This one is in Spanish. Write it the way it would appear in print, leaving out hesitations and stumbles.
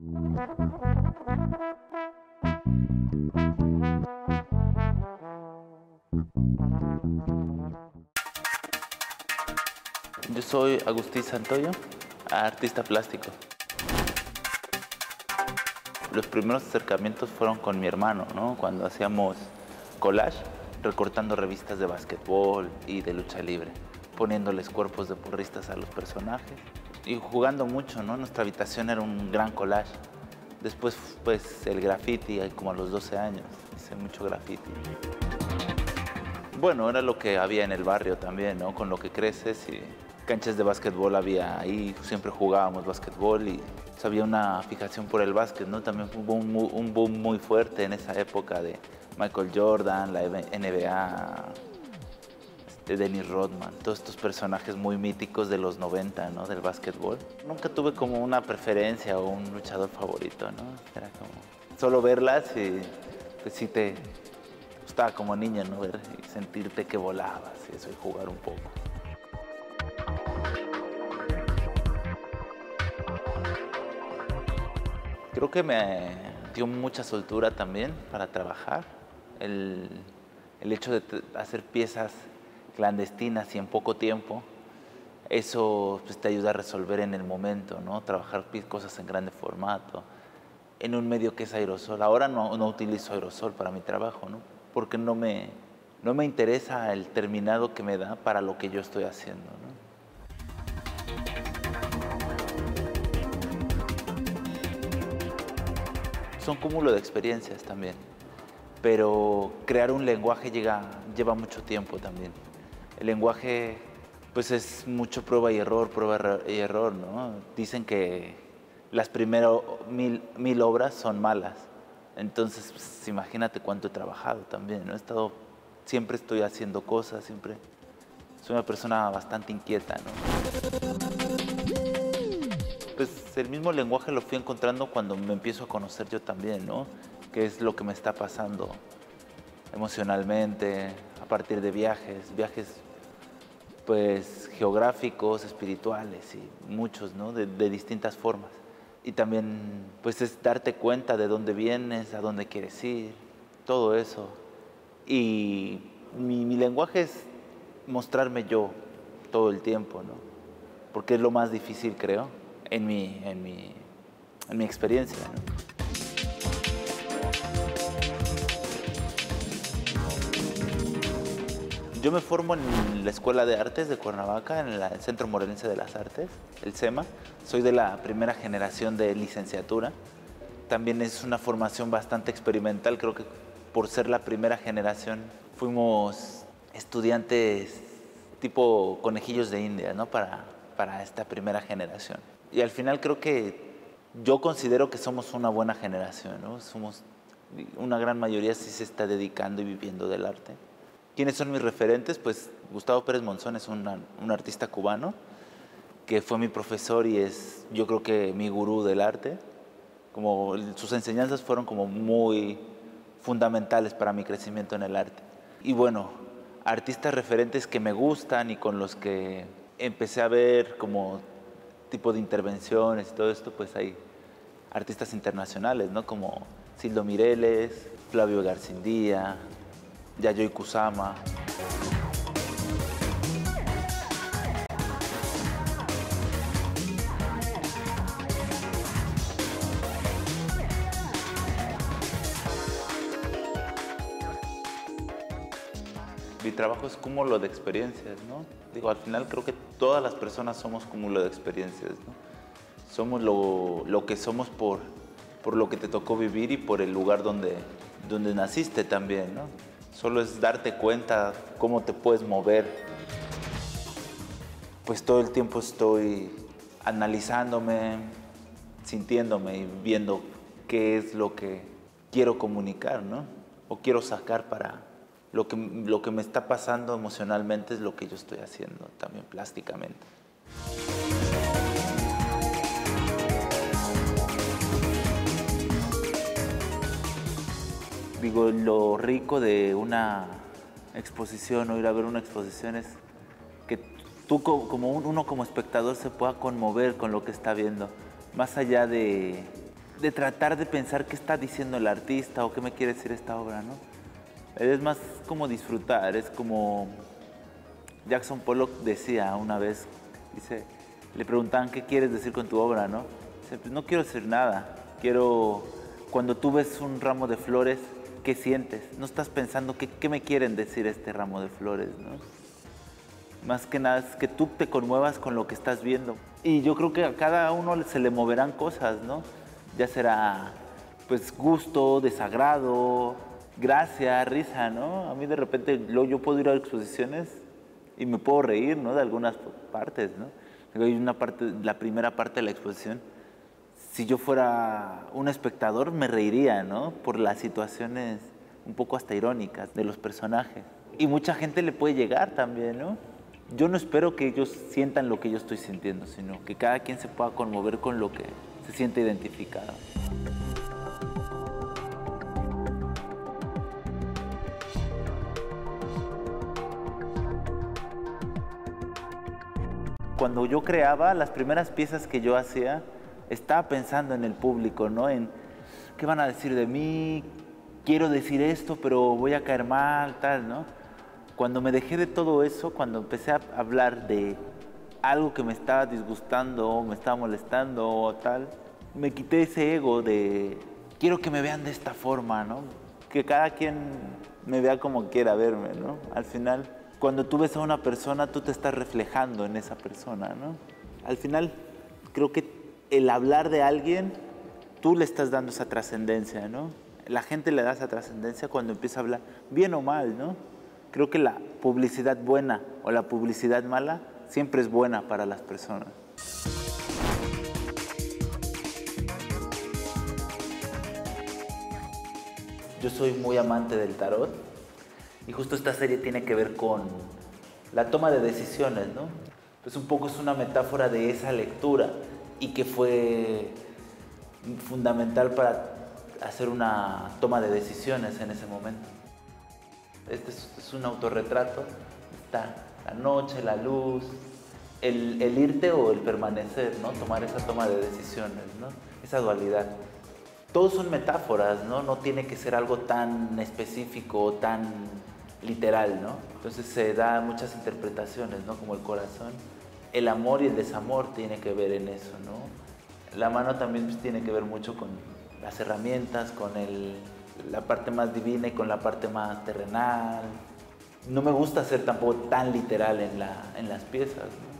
Yo soy Agustín Santoyo, artista plástico. Los primeros acercamientos fueron con mi hermano, ¿no? Cuando hacíamos collage, recortando revistas de básquetbol y de lucha libre, poniéndoles cuerpos de porristas a los personajes y jugando mucho, ¿no? Nuestra habitación era un gran collage. Después, pues, el graffiti, como a los 12 años, hice mucho graffiti. Bueno, era lo que había en el barrio también, ¿no? Con lo que creces y canchas de básquetbol había ahí, siempre jugábamos básquetbol y pues, había una fijación por el básquet, ¿no? También hubo un boom muy fuerte en esa época de Michael Jordan, la NBA, Dennis Rodman, todos estos personajes muy míticos de los 90, ¿no? Del básquetbol. Nunca tuve como una preferencia o un luchador favorito, ¿no? Era como solo verlas y pues sí te gustaba como niña, ¿no? Ver y sentirte que volabas y eso y jugar un poco. Creo que me dio mucha soltura también para trabajar. El hecho de hacer piezas clandestinas y en poco tiempo, eso pues, te ayuda a resolver en el momento, ¿no? Trabajar cosas en grande formato, en un medio que es aerosol. Ahora no utilizo aerosol para mi trabajo, ¿no? Porque no me interesa el terminado que me da para lo que yo estoy haciendo, ¿no? Son cúmulo de experiencias también, pero crear un lenguaje lleva mucho tiempo también. El lenguaje pues es mucho prueba y error, ¿no? Dicen que las primeras mil obras son malas, entonces pues, imagínate cuánto he trabajado también, ¿no? Siempre estoy haciendo cosas, siempre soy una persona bastante inquieta, ¿no? Pues el mismo lenguaje lo fui encontrando cuando me empiezo a conocer yo también, ¿no? Qué es lo que me está pasando emocionalmente, a partir de viajes pues geográficos, espirituales y muchos, ¿no? De distintas formas. Y también pues es darte cuenta de dónde vienes, a dónde quieres ir, todo eso. Y mi lenguaje es mostrarme yo todo el tiempo, ¿no? Porque es lo más difícil, creo, en mi experiencia, ¿no? Yo me formo en la Escuela de Artes de Cuernavaca, en el Centro Morelense de las Artes, el CEMA. Soy de la primera generación de licenciatura. También es una formación bastante experimental, creo que por ser la primera generación fuimos estudiantes tipo conejillos de India, ¿no? Para esta primera generación. Y al final creo que yo considero que somos una buena generación, ¿no? Una gran mayoría sí se está dedicando y viviendo del arte. ¿Quiénes son mis referentes? Pues Gustavo Pérez Monzón es un artista cubano que fue mi profesor y es, yo creo que mi gurú del arte. Sus enseñanzas fueron como muy fundamentales para mi crecimiento en el arte. Y bueno, artistas referentes que me gustan y con los que empecé a ver como tipo de intervenciones y todo esto, pues hay artistas internacionales, ¿no? Como Sildo Mireles, Flavio Garcindía, Yayoi Kusama. Mi trabajo es cúmulo de experiencias, ¿no? Digo, al final creo que todas las personas somos cúmulo de experiencias, ¿no? Somos lo que somos por lo que te tocó vivir y por el lugar donde naciste también, ¿no? Solo es darte cuenta cómo te puedes mover. Pues todo el tiempo estoy analizándome, sintiéndome y viendo qué es lo que quiero comunicar, ¿no? O quiero sacar para lo que me está pasando emocionalmente es lo que yo estoy haciendo también plásticamente. Digo, lo rico de una exposición o ir a ver una exposición es que uno como espectador se pueda conmover con lo que está viendo, más allá de de tratar de pensar qué está diciendo el artista o qué me quiere decir esta obra, ¿no? Es más como disfrutar, es como Jackson Pollock decía una vez, dice, le preguntaban qué quieres decir con tu obra, ¿no? Dice, pues no quiero decir nada, quiero, cuando tú ves un ramo de flores, ¿qué sientes? No estás pensando qué me quieren decir este ramo de flores, ¿no? Más que nada es que tú te conmuevas con lo que estás viendo. Y yo creo que a cada uno se le moverán cosas, ¿no? Ya será, pues, gusto, desagrado, gracia, risa, ¿no? A mí de repente yo puedo ir a exposiciones y me puedo reír, ¿no? De algunas partes, ¿no? Hay una parte, la primera parte de la exposición, si yo fuera un espectador me reiría, ¿no? Por las situaciones un poco hasta irónicas de los personajes. Y mucha gente le puede llegar también, ¿no? Yo no espero que ellos sientan lo que yo estoy sintiendo, sino que cada quien se pueda conmover con lo que se siente identificado. Cuando yo creaba, las primeras piezas que yo hacía, estaba pensando en el público, ¿no? En qué van a decir de mí, quiero decir esto, pero voy a caer mal, tal, ¿no? Cuando me dejé de todo eso, cuando empecé a hablar de algo que me estaba disgustando, me estaba molestando o tal, me quité ese ego de quiero que me vean de esta forma, ¿no? Que cada quien me vea como quiera verme, ¿no? Al final, cuando tú ves a una persona, tú te estás reflejando en esa persona, ¿no? Al final, creo que el hablar de alguien, tú le estás dando esa trascendencia, ¿no? La gente le da esa trascendencia cuando empieza a hablar, bien o mal, ¿no? Creo que la publicidad buena o la publicidad mala siempre es buena para las personas. Yo soy muy amante del tarot y justo esta serie tiene que ver con la toma de decisiones, ¿no? Pues un poco es una metáfora de esa lectura y que fue fundamental para hacer una toma de decisiones en ese momento. Este es un autorretrato, está la noche, la luz, el irte o el permanecer, ¿no? Tomar esa toma de decisiones, ¿no? Esa dualidad. Todos son metáforas, ¿no? No tiene que ser algo tan específico o tan literal, ¿no? Entonces se da muchas interpretaciones, ¿no? Como el corazón. El amor y el desamor tiene que ver en eso, ¿no? La mano también pues, tiene que ver mucho con las herramientas, con la parte más divina y con la parte más terrenal. No me gusta ser tampoco tan literal en las piezas, ¿no?